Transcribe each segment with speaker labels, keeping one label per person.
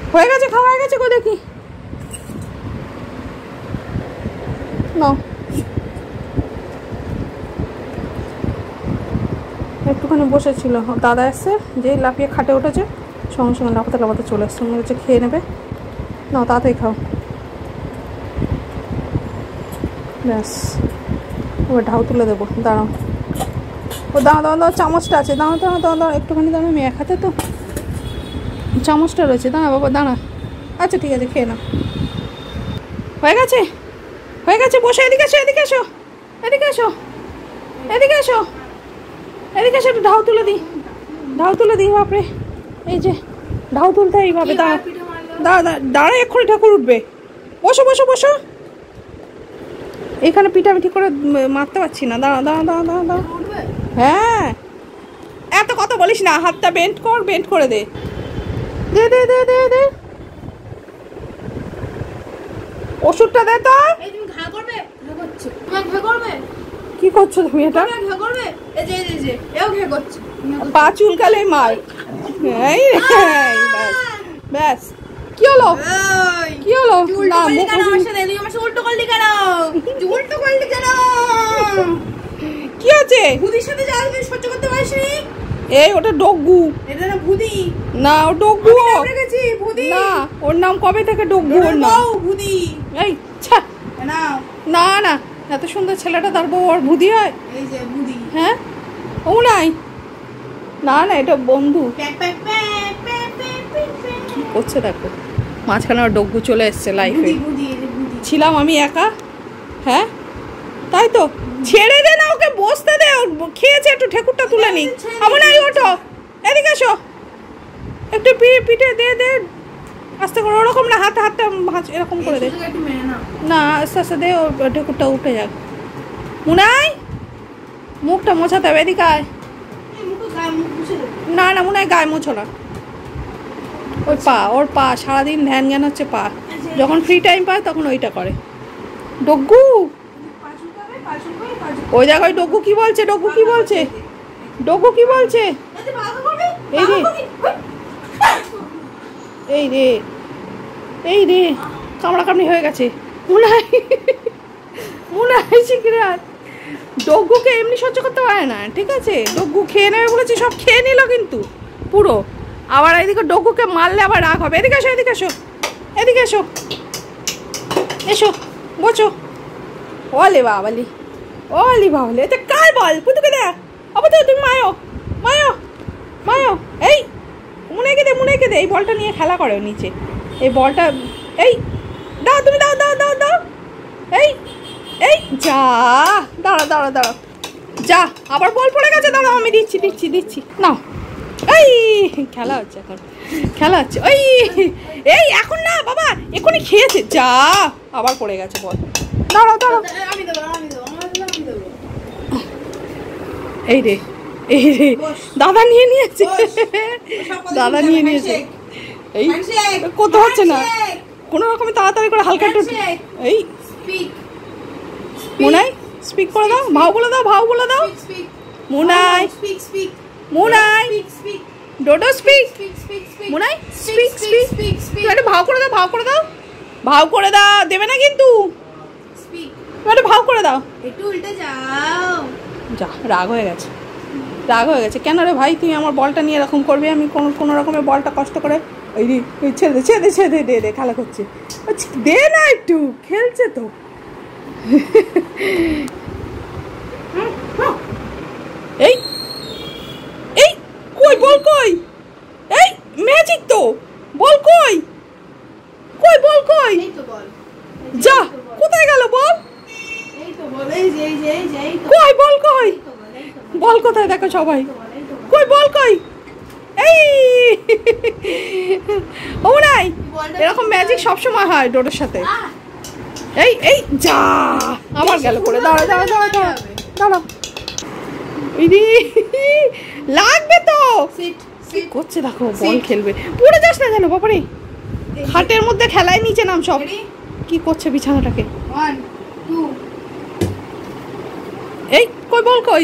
Speaker 1: হয়ে গেছে, খাওয়া হয়ে গেছে। কো দেখি নাও, একটুখানি বসেছিল, দাদা এসছে, যেই লাফিয়ে খাটে উঠেছে সঙ্গে সঙ্গে লাফাতে লাফাতে চলে এসছে, মনে হচ্ছে খেয়ে নেবে। নাও তাড়াতাড়ি খাও। ব্যাস, এবার ঢাউ তুলে দেবো, দাঁড়াও। ও দাঁড়া দাঁড়া দাঁড়া, চামচটা আছে, দাঁড়া দাঁড়া দাঁড়া দাঁড়া, একটুখানি দাঁড়া, আমি এক হাতে তো চামচটা রয়েছে, দাঁড়া বাবা দাঁড়া। আচ্ছা ঠিক আছে, খেয়ে নাও। হয়ে গেছে, হয়ে গেছে, বসে এদিকে এসো, এদিকে এসো, এদিকে এসো, এদিকে এসো, এদিকে এসো, একটু ঢাউ তুলে দিই, ঢাউ তুলে দিই। বাপরে, এই যে ঢাউ তুলতে এইভাবে, দাঁড়া দাঁড়া দাঁড়া, এক্ষুনি ঠাকুর উঠবে। বসো বসো বসো, এখানে পিঠা আমি ঠিক করে মারতে পারছি না, দাঁড়া দাঁড়া দাঁড়া দাঁড়া দাঁড়া। হ্যাঁ, এত কথা বলিস না, হাতটা বেন্ড কর, বেন্ড করে দে, দে দে দে দে দে, ওষুধটা দে তো। কি করছো তুমি এটা? পা চুলকালে মার। এই ব্যাস, কি হলো কি হলো? না উল্টো করলি কেন? উল্টো করলি কেন? কি আছে? ভুদির সাথে যাও, তুমি সহ্য করতে পারিস নি? এই ওটা ডগ্গু, এটা না ভুদি। না ও ডগ্গু, না ওর নাম কবে থেকে ডগ্গু? ওর নাম ভুদি। এই ছা, না না, এত সুন্দর ছেলেটা, তার বউ ওর ভুদি হয়? এই যে ভুদি। হ্যাঁ, ও নাই, না না, এটা বন্ধু। কি করছে দেখো, মাঝখানে ওর ডগ্গু চলে এসছে লাইফে। ছিলাম আমি একা। হ্যাঁ তাই তো, ছেড়ে দে না ওকে, বসতে দে, খেয়েছে, একটু ঠেকুরটা তুলে নি। আমার নাই, ওঠো, এদিকে এসো, একটু পিঠে দে দে, আস্তে করে, ওরকম না, হাতে হাতটা এরকম করে দে, না আস্তে আস্তে দে, ওর ঠেকুরটা উঠে যাক। মুনাই, মুখটা মোছাতে হবে, এদিকে আয়। না না মুনাই, গায়ে মোছো না, ওই পা, ওর পা, সারাদিন ধ্যান জ্ঞান হচ্ছে পা, যখন ফ্রি টাইম পায় তখন ওইটা করে। ডগ্গু, ওই জায়গায় ডগ্গু কি বলছে, ডগ্গু কি বলছে, ডগ্গু কি বলছে? এই রে, এই রে, এই রে, কামড়া কামড়ি হয়ে গেছে। মুনাই, মুনাই শিখরাত, ডগ্গুকে এমনি সহ্য করতে পারে না, ঠিক আছে? ডগ্গু খেয়ে নেবে বলেছি, সব খেয়ে নিল কিন্তু পুরো। আবার এদিকে ডগ্গুকে মারলে আবার রাগ হবে। এদিকে এসো, এদিকে এসো, এদিকে এসো, এসো বসো। ওলে বাবালি, ওলি বাবালি, এটা কার বল? পুতুকে দেখ, আবার তো তুমি মায়ো মায়ো মায়ো। এই মুনাইকে দে, মুনাইকে দে, এই বলটা নিয়ে খেলা করে নিচে, এই বলটা, এই দাও তুমি, দাও দাও দাও দাও, এই এই যা, দাঁড়া দাঁড়া দাঁড়া, যা, আবার বল পড়ে গেছে, দাঁড়াও আমি দিচ্ছি দিচ্ছি দিচ্ছি, নাও। এই খেলা হচ্ছে, এখন খেলা হচ্ছে, ওই এই এখন না বাবা, এখনই খেয়েছে, যা, আবার পড়ে গেছে বল, দাঁড়াও দাঁড়াও। এই রে, এই রে, দাদা নিয়ে নিয়েছে, দাদা নিয়ে নিয়েছে, এই করতে হচ্ছে না কোনো রকমে, তাড়াতাড়ি করে হালকা একটু, এই মুনাই স্পিক করে দাও, ভাও বলে দাও, ভাও বলে দাও। মুনাই, মুনাই, ডোডো স্পিক, মুনাই স্পিক স্পিক, একটা ভাও করে দাও, ভাও করে দাও, ভাও করে দাও, দেবে না কিন্তু, একটা ভাও করে দাও, একটু উল্টে যাও। যা, রাগ হয়ে গেছে, রাগ হয়ে গেছে। কেন রে ভাই, তুই আমার বলটা নিয়ে এরকম করবি? আমি কোনো রকমের বলটা কষ্ট করে, ওই রে, ছেড়ে দে ছেড়ে দে ছেড়ে দে, দে দে, খেলা করছে, দে না একটু, খেলছে তো। এই এই কই বল, কই? এই ম্যাজিক তো, বল কই, কই বল কই? যা, কোথায় গেল বল? কই বল, কই বল, কোথায় দেখো সবাই, কই বল কই? এই ও নাই, এরকম ম্যাজিক সবসময় হয় ডোডোর সাথে। এই এই যা, আবার গেল করে, দাঁড়া দাঁড়া দাঁড়া দাঁড়া দাঁড়া, লাগবে তো, কি করছে দেখো, বল খেলবে, পড়ে যাস না যেন বাবারে, খাটের মধ্যে খেলায়, নিচে নাম সব, কি করছে বিছানাটাকে। এই কই বল কই?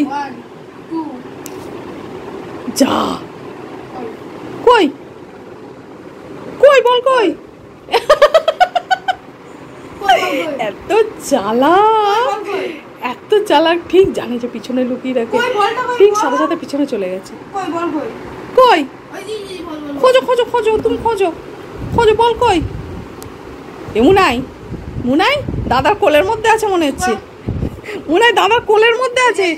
Speaker 1: যা, কই কই বল কই এত চালাক এত চালাক ঠিক জানে যে পিছনে লুকিয়ে রাখে ঠিক সাথে সাথে পিছনে চলে গেছে কই খোঁজো খোঁজো খোঁজো তুমি খোঁজো খোঁজো বল কই এ মুনাই মুনাই দাদার কোলের মধ্যে আছে মনে হচ্ছে মুনাই দাদার কোলের মধ্যে আছে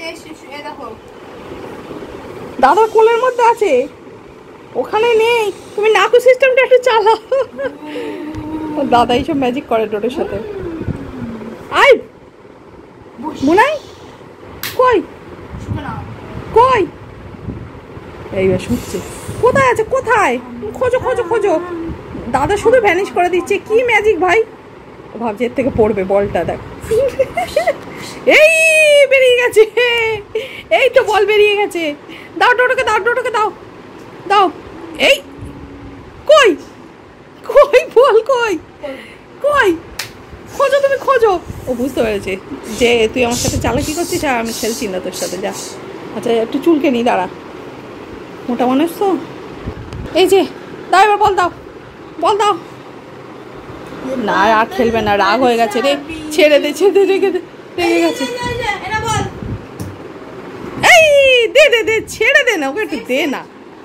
Speaker 1: দাদার কোলের মধ্যে আছে ওখানে নেই তুমি নাকু সিস্টেমটা একটু চালাও দাদা এইসব ম্যাজিক করে ডোডোর সাথে আই মুনাই কই কই এইবার শুনছে কোথায় আছে কোথায় খোঁজো খোঁজো খোঁজো দাদা শুধু ভ্যানিশ করে দিচ্ছে কি ম্যাজিক ভাই ভাবছে এর থেকে পড়বে বলটা দেখ এই বেরিয়ে গেছে এই তো বল বেরিয়ে গেছে দাও ডোডোকে দাও ডোডোকে দাও দাও এই কই কই বল কই কই খোঁজো তুমি খোঁজো ও বুঝতে পেরেছে যে তুই আমার সাথে চালাকি করছিস আর আমি খেলছি না তোর সাথে যা আচ্ছা একটু চুলকে নি দাঁড়া মোটা মানুষ তো এই যে দাও এবার বল দাও বল দাও না আর খেলবে না রাগ হয়ে গেছে রে ছেড়ে দে রেখে দে রেগে গেছে এই দে দে দে ছেড়ে দে না ওকে একটু দে না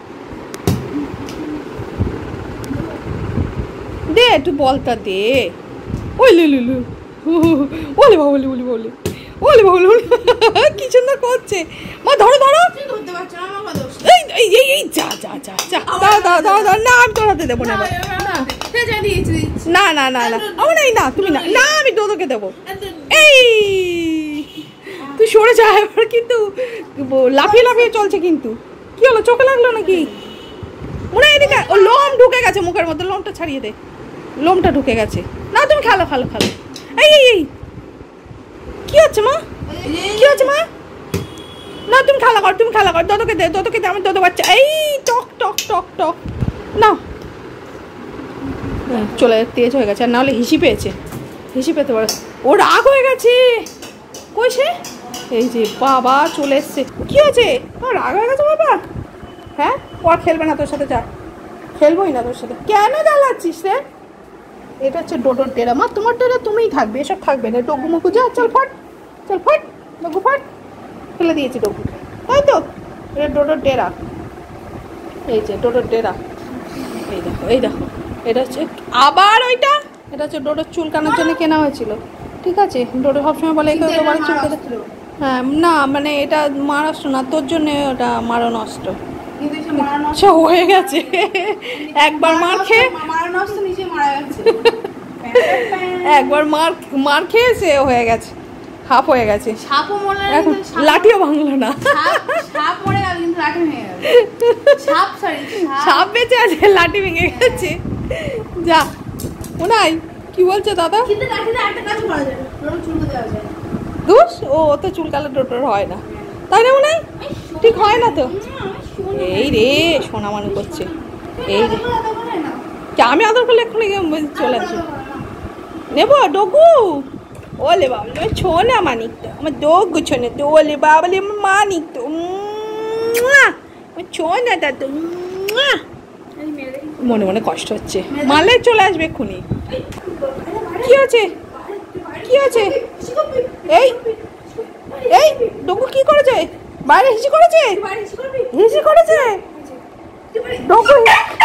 Speaker 1: দে একটু বলটা দে ওই লুলু ওলে বাবলি বলি বলি ওলে বাবলি বলি কি সুন্দর করছে মা ধরো ধরো এই এই এই যা যা যা যা দাও দাও দাও দাও না আমি তোরাতে দেবো না না না না না আমার এই না তুমি না না আমি ডোডোকে দেবো এই তুই সরে যা এবার কিন্তু লাফিয়ে লাফিয়ে চলছে কিন্তু কি হলো চোখে লাগলো নাকি মনে হয় এদিকে ও লোম ঢুকে গেছে মুখের মধ্যে লোমটা ছাড়িয়ে দে লোমটা ঢুকে গেছে না তুমি খেলো খেলো খেলো এই এই এই কি হচ্ছে মা কি হচ্ছে মা না তুমি খেলা কর দোদোকে দে আমি দোদো বাচ্চা এই টক টক টক টক না চলে তেজ হয়ে গেছে আর নাহলে হিসি পেয়েছে হিসি পেতে পারে ও রাগ হয়ে গেছে কই সে এই যে বাবা চলে এসছে কি হয়েছে রাগ হয়ে গেছে বাবা হ্যাঁ ও আর খেলবে না তোর সাথে যা খেলবোই না তোর সাথে কেন জ্বালাচ্ছিস রে এটা হচ্ছে ডোডোর ডেরা মা তোমার ডেরা তুমিই থাকবে এসব থাকবে না ডগু মুকু যা চল ফট ডগু ফট ফেলে দিয়েছি ডগু তাই তো এটা ডোডোর ডেরা এই যে ডোডোর ডেরা এই দেখো এটা হচ্ছে আবার ওইটা এটা হচ্ছে ডোডোর চুলকানোর জন্য কেনা হয়েছিল ঠিক আছে ডোডো সবসময় বলে একে বাড়ি চুলকাতে হ্যাঁ না মানে এটা মহারাষ্ট্র না তোর জন্য ওটা মারণাস্ত্র হয়ে গেছে একবার মার খেয়ে একবার মার খেয়ে সে হয়ে গেছে হাফ হয়ে গেছে এখন লাঠিও ভাঙলো না সাপ বেঁচে আছে লাঠি ভেঙে গেছে যা ওনাই কি বলছে দাদা দুষ ও তো চুলকালে ডোডোর হয় না তাই না ওনাই ঠিক হয় না তো এই রে সোনা মানু করছে এই রে আমি আদর করলে এক্ষুনি চলে আসবো নেবো ডগু ওলে বাবলি আমার ছোনা মানিক তো আমার ডগু ছোনে তো ওলে বাবলি আমার মানিক তো আমার ছোনাটা তো মনে মনে কষ্ট হচ্ছে মারলে চলে আসবে এক্ষুনি কি আছে কি আছে এই এই ডগু কি করেছে বাইরে হিসি করেছে ডগু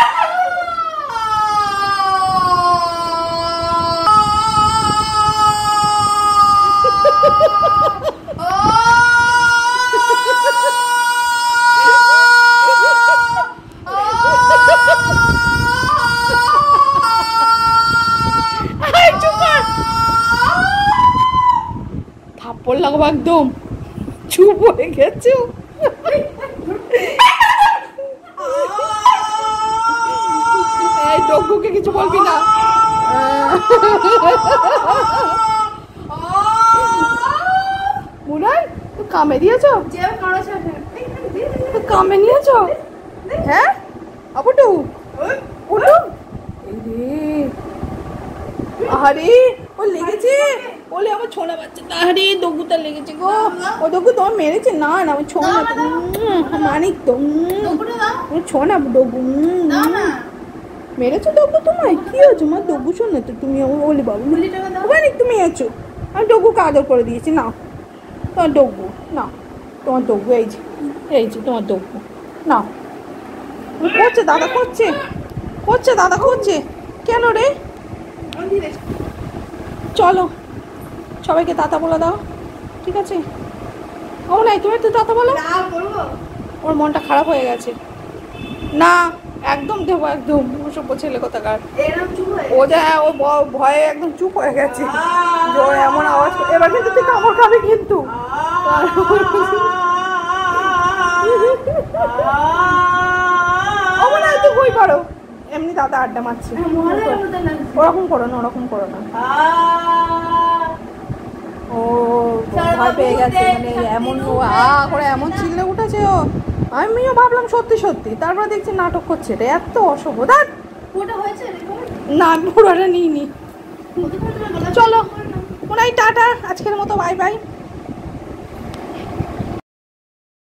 Speaker 1: থাপ্পড় লাগবো একদম চুপ হয়ে গেছে এই ডগুকে কিছু বলবি না মুরাই তো কামে দিয়েছো কামে নিয়েছো হ্যাঁ আবুটু ওটু আরে ও লেগেছে বলে আমার ছোনা বাচ্চা আরে ডগুটা লেগেছে গো ও ডগু তোমার মেরেছে না না আমার ছোনা মানিক তো ছোনা ডগু মেরেছো ডগ্গু তোমায়? কি হয়েছে মা? ডগ্গু শোন না তো, তুমি বলি বাবু ওখানে তুমি এসো, আমি ডগ্গুকে আদর করে দিয়েছি। নাও তোমার ডগ্গু, নাও তোমার ডগ্গু, এই যে তোমার ডগ্গু, নাও। করছে দাদা, করছে দাদা, করছে কেন রে? চলো সবাইকে টাটা বলে দাও, ঠিক আছে? ও নাই, তুমি একটু টাটা বলো। ওর মনটা খারাপ হয়ে গেছে। না একদম দেবো, একদম অসভ্য ছেলে কোথাকার। ও যা ও ভয়ে একদম চুপ হয়ে গেছে, যে ও এমন আওয়াজ। এবার কিন্তু তুই কামড় খাবি কিন্তু। তুই বই পড়ো, এমনি দাদা আড্ডা মারছে। ওরকম করো না, ওরকম করো না। ও ভয় পেয়ে গেছে, মানে এমন ও করে এমন চিল্লে উঠেছে ও। আমিও ভাবলাম সত্যি সত্যি, তারপরে দেখছি নাটক করছে রে, এত অশুভ। না আমি পুরোটা নিইনি। চলো ওনাই টাটা, আজকের মতো বাই বাই।